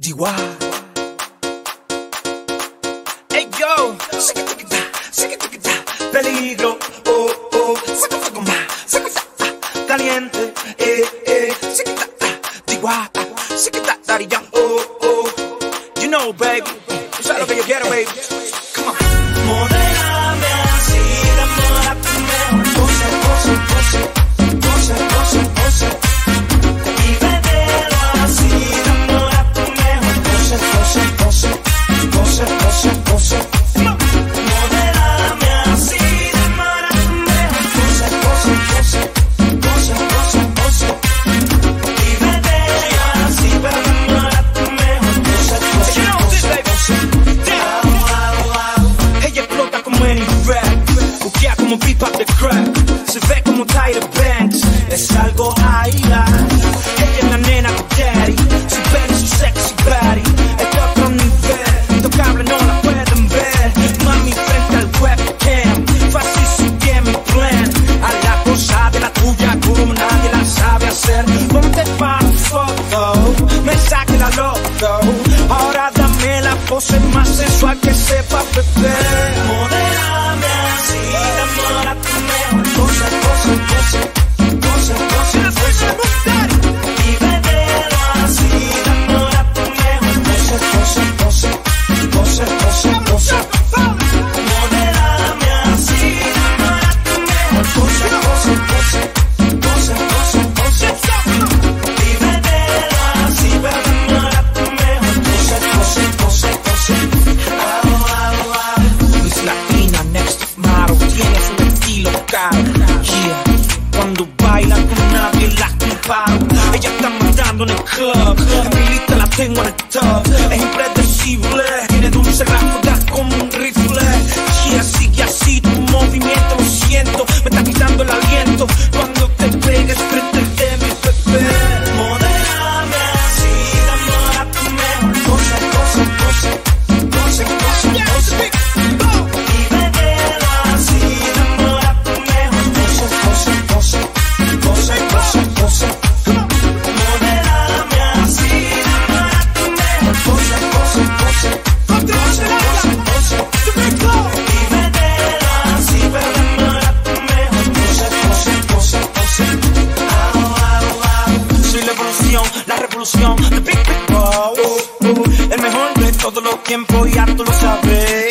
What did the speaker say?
DY. Hey yo, peligro, oh, oh, saca fuego más, caliente, DY, daddy, oh, oh, you know, baby, tú sabes lo que yo quiero, baby, come on. Modérame así, enamórate mejor, pose, pose, pose, pose, pose, pose, y bebelo así, enamórate mejor, pose, pose, pose, pose, pose, pose. Modérame así, enamórate mejor, pose, pose, pose, pose, pose, pose, y bebelo así, pero enamórate mejor, pose, pose, pose, pose. Ella explota como en rap, buquea como beat up the crack, se ve como Tyra Banks, es algo highlight. Ella es la nena de daddy, su pelo y su sexy body, es de otro nivel, intocable no la pueden ver. Mami frente al webcam, fácil sigue mi plan, a la cosa de la tuya como nadie la sabe hacer. Ponte pa' foto, me saque la loco, ahora dame la pose más sensual que sepa beber. Modérame así, enamórate mejor, pose, pose, pose, pose, pose, pose, y bebelo así, enamórate mejor, pose, pose, pose, pose, pose, pose. Modérame así, enamórate mejor, pose, pose, pose, pose, pose, pose, y bebelo así, pero enamórate mejor, pose, pose, pose, pose. Luis Latina, next model, tiene su estilo caro, yeah. Cuando baila con nadie la comparo, ella está matando en el club, en mi lista la tengo en el top, es impredecible, tiene dulce ráfaga como un rifle, yeah, sigue así tu movimiento, lo siento, me está quitando el aliento, cuando te pegues frente de mi bebé. Modérame así, enamórate mejor, pose, pose, pose, pose, pose, pose, y bebelo así, enamórate mejor, pose, pose, pose, pose, pose, pose. Modérame así, enamórate mejor, pose, pose, pose, pose, pose, pose, y bebelo así, pero enamórate mejor, pose, pose, pose, pose. Soy la evolución, la revolución, the big big wow, el mejor de todos los tiempos, ya tú lo sabes.